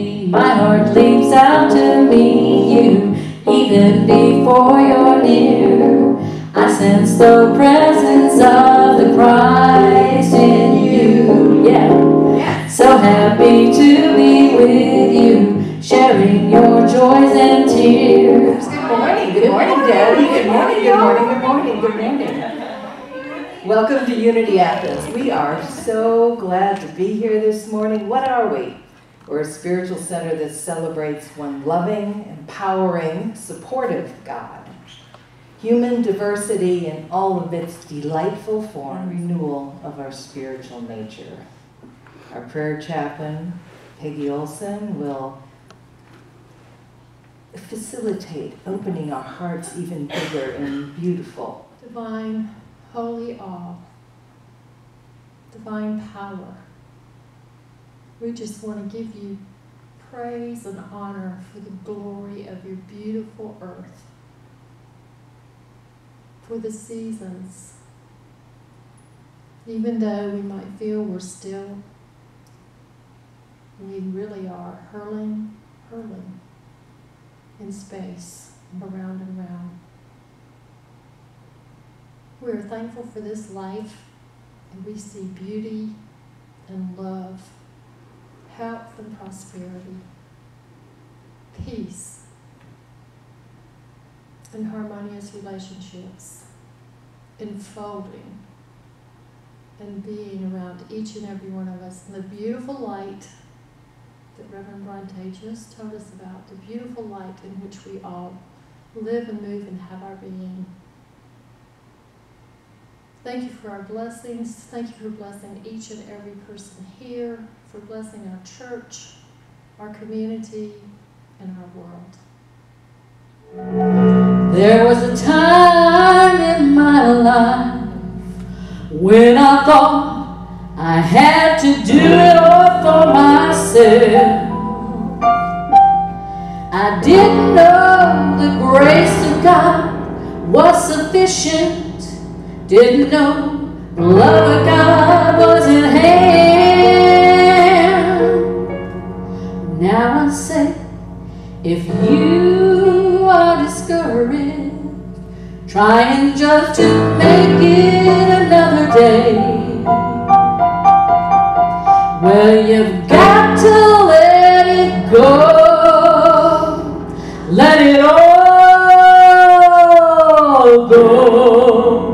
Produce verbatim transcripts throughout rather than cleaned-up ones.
me. My heart leaps out to meet you, even before you're near. I sense the presence of the Christ in you. Yeah. yeah. So happy to be with you, sharing your joys and tears. Good morning, good morning, Daddy. Good morning, good morning, good morning, good morning. Welcome to Unity Athens. We are so glad to be here this morning. What are we? We're a spiritual center that celebrates one loving, empowering, supportive God. Human diversity in all of its delightful form, renewal of our spiritual nature. Our prayer chaplain, Peggy Olson, will facilitate opening our hearts even bigger and beautiful. Divine, holy awe, divine power. We just want to give you praise and honor for the glory of your beautiful earth, for the seasons. Even though we might feel we're still, we really are hurling, hurling in space, around and around. We are thankful for this life, and we see beauty and love, health and prosperity, peace, and harmonious relationships, enfolding and being around each and every one of us. And the beautiful light that Reverend Bronte just told us about, the beautiful light in which we all live and move and have our being. Thank you for our blessings. Thank you for blessing each and every person here, for blessing our church, our community, and our world. There was a time in my life when I thought I had to do it all for myself. I didn't know the grace of God was sufficient. Didn't know the love of God was in hand. Now I say, if you are discouraged, trying just to make it another day, well, you've got to let it go. Let it all go.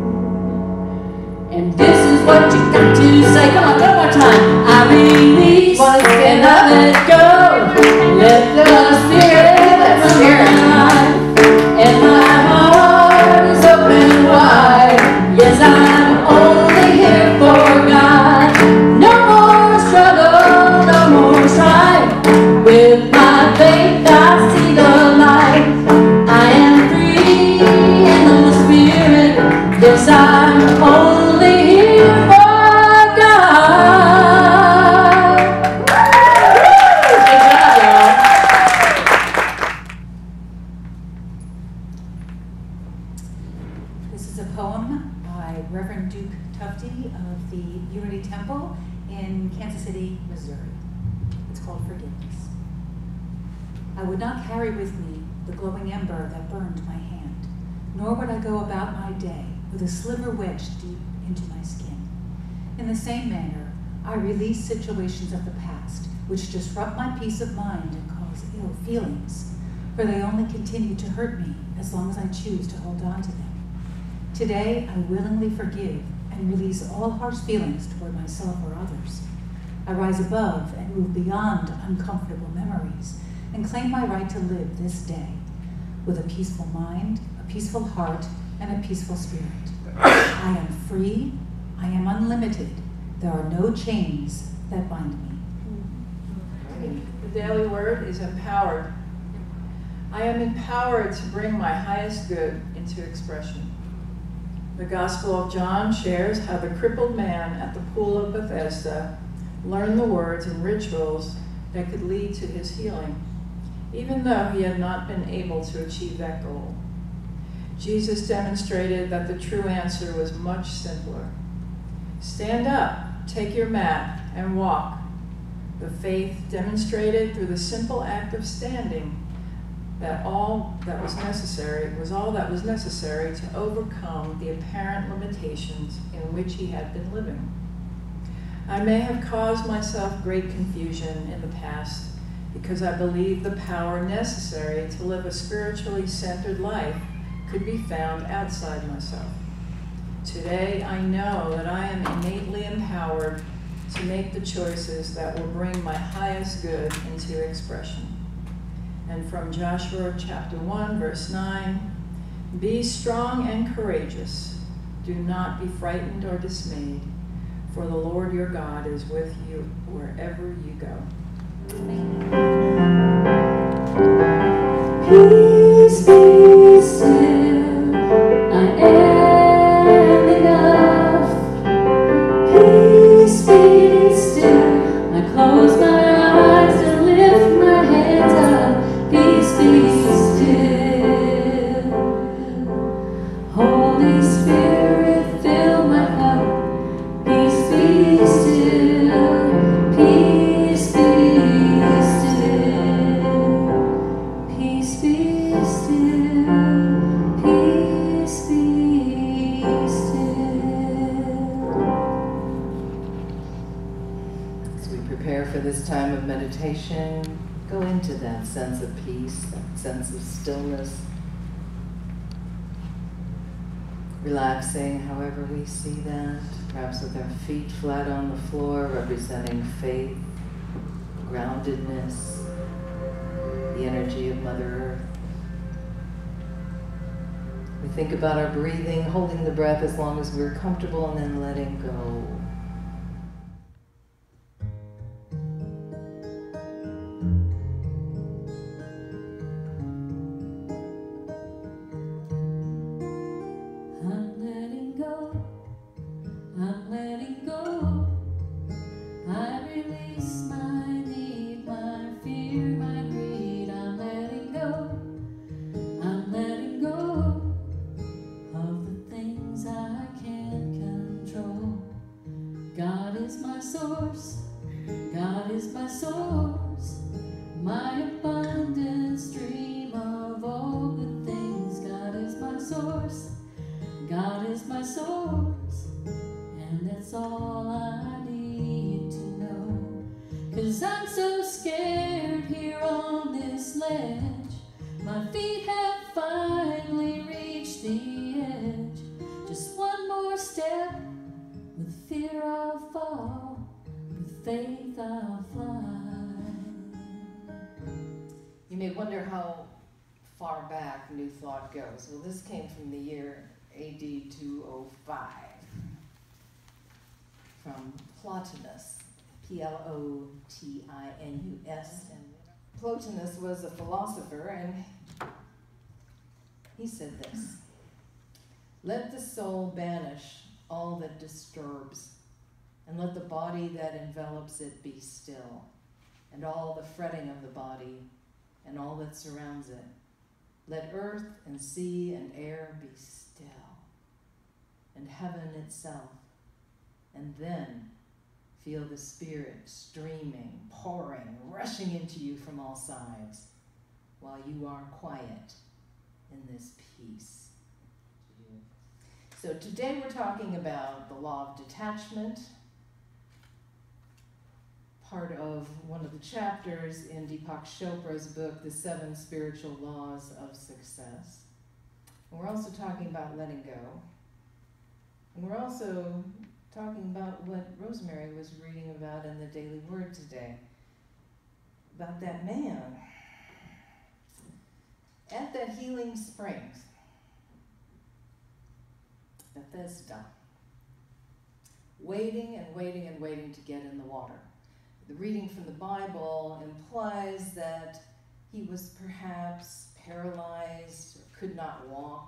And this is what you got to say. Come on, one more time. I release and I let go. Let the Spirit, let the Spirit life. And my heart is open wide. Yes, I'm only here for God. No more struggle, no more strife. With my faith I see the light. I am free in the Spirit. Yes, I'm only here for God. Good job, y'all. This is a poem by Reverend Duke Tufty of the Unity Temple in Kansas City, Missouri. It's called Forgiveness. I would not carry with me the glowing ember that burned my hand, nor would I go about my day with a sliver wedged deep into my skin. In the same manner, I release situations of the past which disrupt my peace of mind and cause ill feelings, for they only continue to hurt me as long as I choose to hold on to them. Today, I willingly forgive and release all harsh feelings toward myself or others. I rise above and move beyond uncomfortable memories and claim my right to live this day with a peaceful mind, a peaceful heart, and a peaceful spirit. I am free, I am unlimited. There are no chains that bind me. The daily word is empowered. I am empowered to bring my highest good into expression. The Gospel of John shares how the crippled man at the pool of Bethesda learned the words and rituals that could lead to his healing, even though he had not been able to achieve that goal. Jesus demonstrated that the true answer was much simpler. Stand up, take your mat, and walk. the faith demonstrated through the simple act of standing that all that was necessary was all that was necessary to overcome the apparent limitations in which he had been living. I may have caused myself great confusion in the past because I believed the power necessary to live a spiritually centered life could be found outside myself. Today, I know that I am innately empowered to make the choices that will bring my highest good into expression. And from Joshua chapter one, verse nine, be strong and courageous. Do not be frightened or dismayed, for the Lord your God is with you wherever you go. Peace be still, I am enough. Peace be still, I close my eyes and lift my hands up. Peace be still, Holy Spirit, fill my cup. Peace be still, peace be still, peace be still, peace be still. As we prepare for this time of meditation, go into that sense of peace, that sense of stillness, relaxing however we see that, perhaps with our feet flat on the floor, representing faith, groundedness, the energy of Mother Earth. We think about our breathing, holding the breath as long as we're comfortable, and then letting go. I'm letting go, I'm letting go. I release my need, my fear, my greed. I'm letting go, I'm letting go of the things I can't control. God is my source, God is my source, my abundant stream of all good things. God is my source, God is my source, and that's all I need to know. 'Cause I'm so scared here on this ledge. My feet have finally reached the edge. Just one more step, with fear I'll fall, with faith I'll fly. You may wonder how far back New Thought goes. Well, this came from the year A D two oh five, from Plotinus, P L O T I N U S. And Plotinus was a philosopher, and he said this: let the soul banish all that disturbs, and let the body that envelops it be still, and all the fretting of the body, and all that surrounds it. Let earth and sea and air be still, and heaven itself, and then feel the Spirit streaming, pouring, rushing into you from all sides, while you are quiet in this peace. So today we're talking about the law of detachment, part of one of the chapters in Deepak Chopra's book, The Seven Spiritual Laws of Success. And we're also talking about letting go. And we're also talking about what Rosemary was reading about in the Daily Word today, about that man at that healing springs, Bethesda, waiting and waiting and waiting to get in the water. The reading from the Bible implies that he was perhaps paralyzed or could not walk,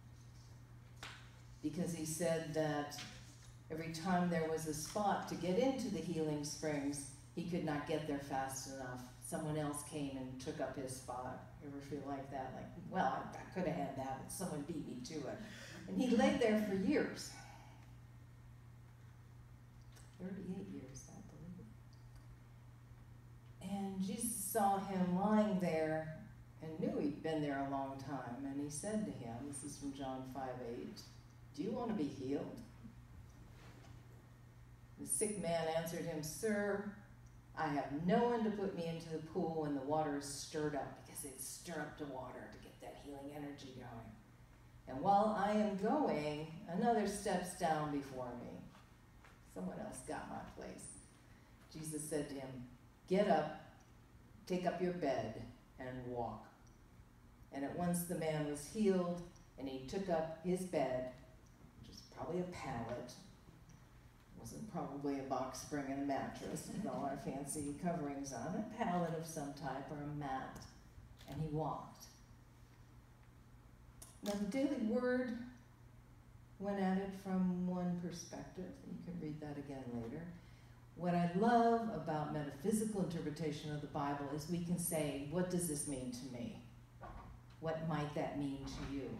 because he said that every time there was a spot to get into the healing springs, he could not get there fast enough. Someone else came and took up his spot. You ever feel like that? Like, well, I, I could have had that, but someone beat me to it. And he lay there for years. thirty-eight years, I believe. And Jesus saw him lying there and knew he'd been there a long time. And he said to him, this is from John five eight, "Do you want to be healed?" The sick man answered him, "Sir, I have no one to put me into the pool when the water is stirred up," because they'd stir up the water to get that healing energy going. "And while I am going, another steps down before me." Someone else got my place. Jesus said to him, "Get up, take up your bed, and walk." And at once the man was healed, and he took up his bed, which was probably a pallet. It wasn't probably a box spring and a mattress with all our fancy coverings on, a pallet of some type or a mat, and he walked. Now the Daily Word went at it from one perspective. You can read that again later. What I love about metaphysical interpretation of the Bible is we can say, what does this mean to me? What might that mean to you?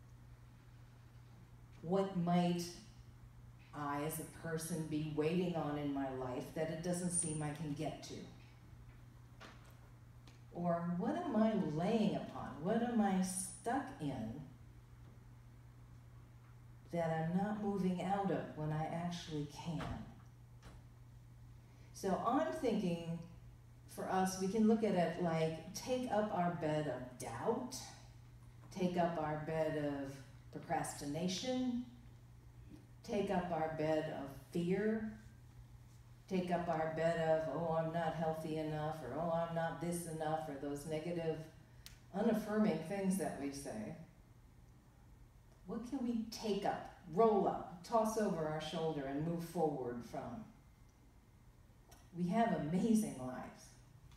What might I as a person be waiting on in my life that it doesn't seem I can get to? Or what am I laying upon? What am I stuck in that I'm not moving out of when I actually can? So I'm thinking for us, we can look at it like take up our bed of doubt, take up our bed of procrastination, take up our bed of fear, take up our bed of, oh, I'm not healthy enough, or oh, I'm not this enough, or those negative, unaffirming things that we say. What can we take up, roll up, toss over our shoulder, and move forward from? We have amazing lives.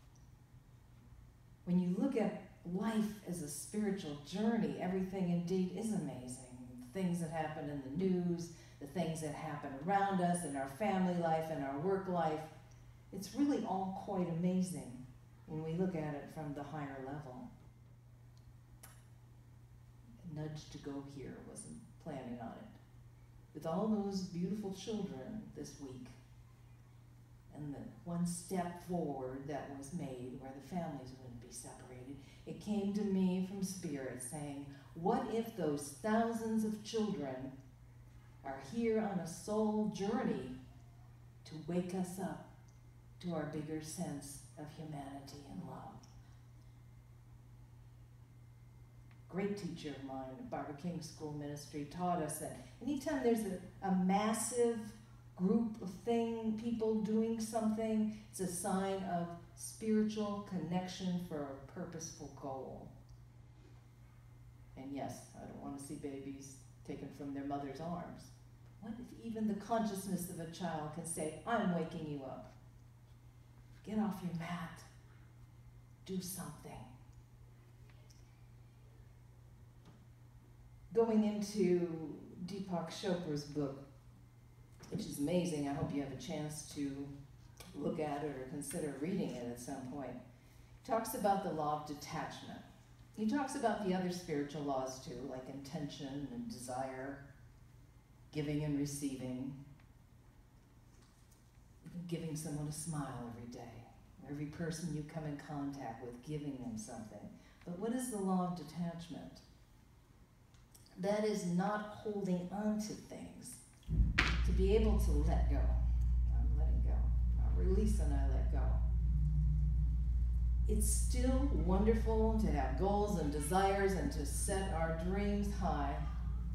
When you look at life as a spiritual journey, everything indeed is amazing. The things that happen in the news, the things that happen around us in our family life and our work life, it's really all quite amazing when we look at it from the higher level. A nudge to go here, wasn't planning on it. With all those beautiful children this week, and the one step forward that was made where the families wouldn't be separated, it came to me from Spirit saying, what if those thousands of children are here on a soul journey to wake us up to our bigger sense of humanity and love? Great teacher of mine at Barbara King School Ministry taught us that anytime there's a, a massive group of thing, people doing something, it's a sign of spiritual connection for a purposeful goal. And yes, I don't want to see babies taken from their mother's arms. What if even the consciousness of a child can say, I'm waking you up. Get off your mat. Do something. Going into Deepak Chopra's book, which is amazing. I hope you have a chance to look at it or consider reading it at some point. He talks about the law of detachment. He talks about the other spiritual laws too, like intention and desire, giving and receiving, giving someone a smile every day, every person you come in contact with, giving them something. But what is the law of detachment? That is not holding on to things. To be able to let go. I'm letting go. I release and I let go. It's still wonderful to have goals and desires and to set our dreams high.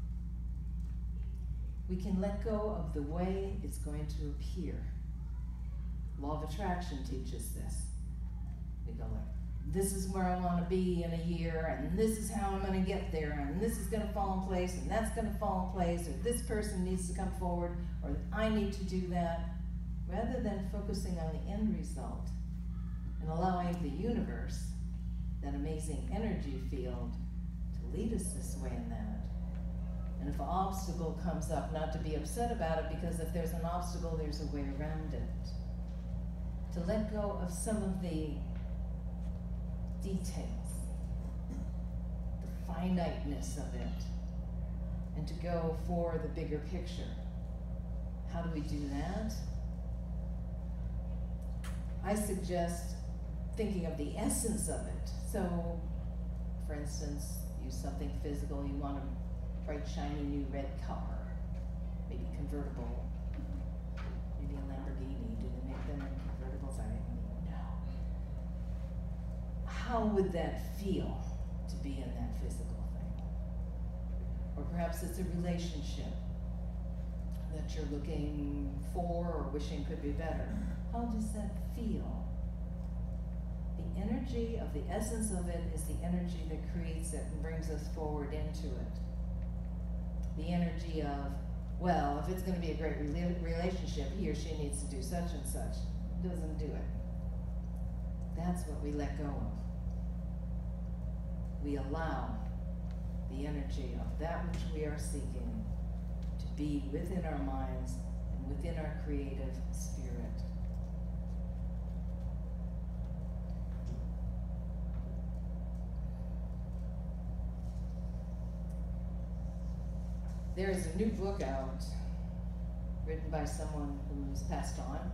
We can let go of the way it's going to appear. Law of attraction teaches this. We go like, this is where I want to be in a year, and this is how I'm going to get there, and this is going to fall in place, and that's going to fall in place, or this person needs to come forward, or I need to do that, rather than focusing on the end result and allowing the universe, that amazing energy field, to lead us this way and that. And if an obstacle comes up, not to be upset about it, because if there's an obstacle, there's a way around it. To let go of some of the details, the finiteness of it, and to go for the bigger picture. How do we do that? I suggest thinking of the essence of it. So, for instance, use something physical. You want a bright, shiny new red car, maybe convertible, maybe a Lamborghini. Do they make them in convertibles? I don't even know. How would that feel to be in that physical thing? Or perhaps it's a relationship that you're looking for or wishing could be better. How does that feel? The energy of the essence of it is the energy that creates it and brings us forward into it. The energy of, well, if it's going to be a great rela- relationship, he or she needs to do such and such. Doesn't do it. That's what we let go of. We allow the energy of that which we are seeking to be within our minds and within our creative spirit. There is a new book out written by someone who's passed on,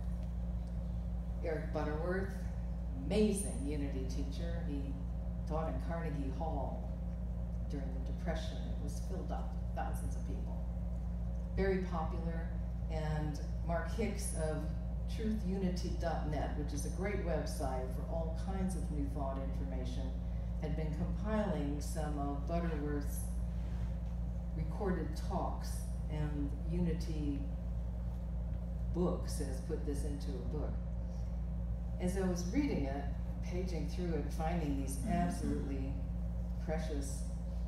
Eric Butterworth, amazing Unity teacher. He taught in Carnegie Hall during the Depression. It was filled up, thousands of people. Very popular. And Mark Hicks of truth unity dot net, which is a great website for all kinds of New Thought information, had been compiling some of Butterworth's recorded talks, and Unity Books has put this into a book. As I was reading it, paging through it, finding these absolutely precious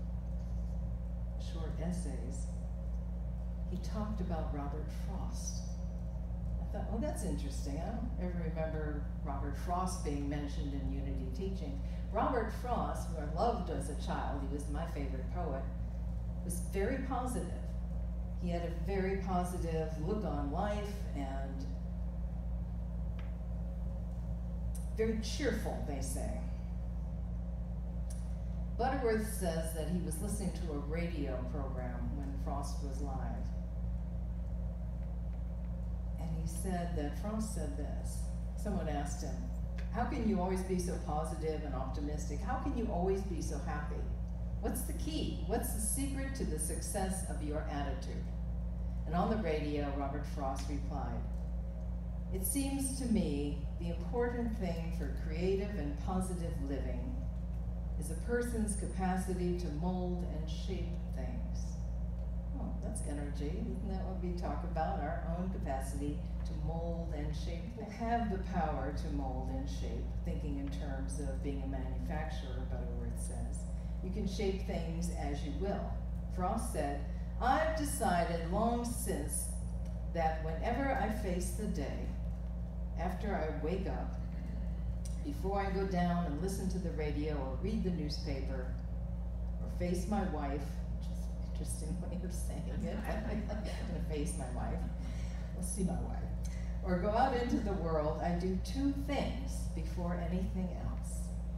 short essays, he talked about Robert Frost. I thought, oh, that's interesting. I don't ever remember Robert Frost being mentioned in Unity teaching. Robert Frost, who I loved as a child, he was my favorite poet, was very positive. He had a very positive look on life and very cheerful, they say. Butterworth says that he was listening to a radio program when Frost was live. And he said that Frost said this. Someone asked him, how can you always be so positive and optimistic? How can you always be so happy? What's the key? What's the secret to the success of your attitude? And on the radio, Robert Frost replied, it seems to me the important thing for creative and positive living is a person's capacity to mold and shape things. Oh, that's energy. Isn't that what we talk about? Our own capacity to mold and shape things. We have the power to mold and shape, thinking in terms of being a manufacturer, Butterworth says. You can shape things as you will. Frost said, I've decided long since that whenever I face the day, after I wake up, before I go down and listen to the radio or read the newspaper or face my wife, which is an interesting way of saying it, I'm going to face my wife, we'll see my wife, or go out into the world, I do two things before anything else.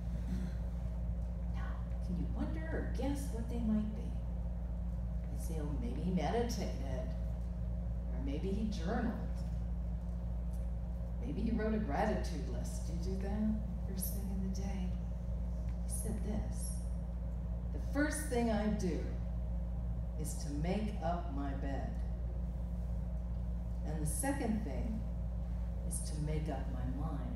Can you wonder or guess what they might be? You say, oh, maybe he meditated, or maybe he journaled. Maybe he wrote a gratitude list. Do you do that first thing in the day? He said this, the first thing I do is to make up my bed. And the second thing is to make up my mind.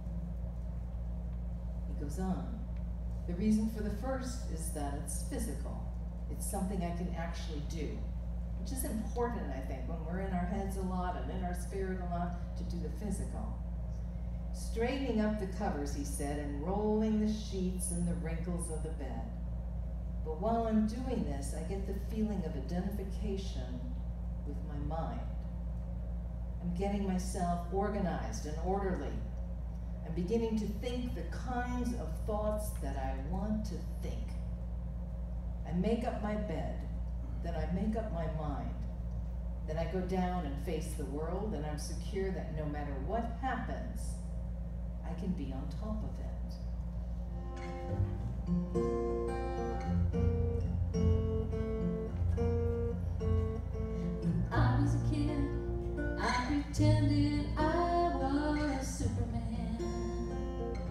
He goes on. The reason for the first is that it's physical. It's something I can actually do, which is important, I think, when we're in our heads a lot and in our spirit a lot, to do the physical. Straightening up the covers, he said, and rolling the sheets and the wrinkles of the bed. But while I'm doing this, I get the feeling of identification with my mind. I'm getting myself organized and orderly. I'm beginning to think the kinds of thoughts that I want to think. I make up my bed, then I make up my mind. Then I go down and face the world, and I'm secure that no matter what happens, I can be on top of it. When I was a kid, I pretended I was Superman.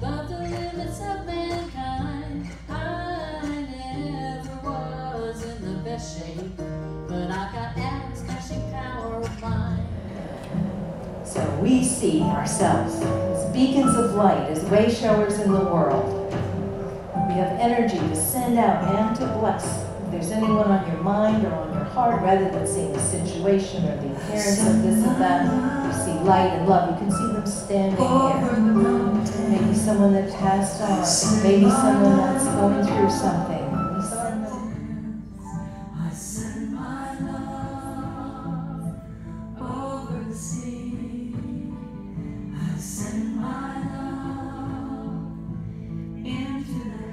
above the limits of mankind. I never was in the best shape, but I got atoms crashing power of mine. So we see ourselves as beacons of light, as way-showers in the world. We have energy to send out and to bless. If there's anyone on your mind or on your heart, rather than seeing the situation or the appearance of this and that, you see light and love. You can see them standing here. Maybe someone that passed on. Maybe someone that's going through something. We send them. I send my love over the sea. I send my love into the